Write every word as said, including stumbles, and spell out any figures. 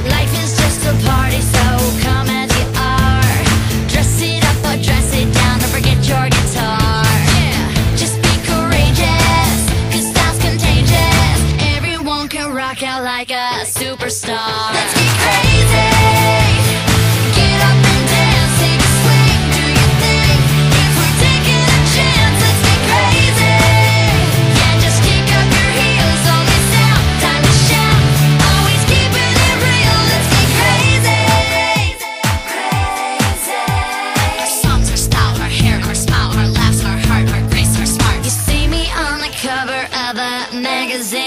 Life is just a party, so come as you are. Dress it up or dress it down, don't forget your guitar. Yeah, just be courageous, cause style's contagious. Everyone can rock out like a superstar. Let's get crazy. Get up and dance, take a swing, do your thing. If we're taking a chance, let's get crazy. Yeah, just kick up your heels, don't miss out, time to shout. Always keeping it real, let's get crazy. Crazy. Our songs, our style, our hair, our smile, our laughs, our heart, our grace, our smart. You see me on the cover of a magazine.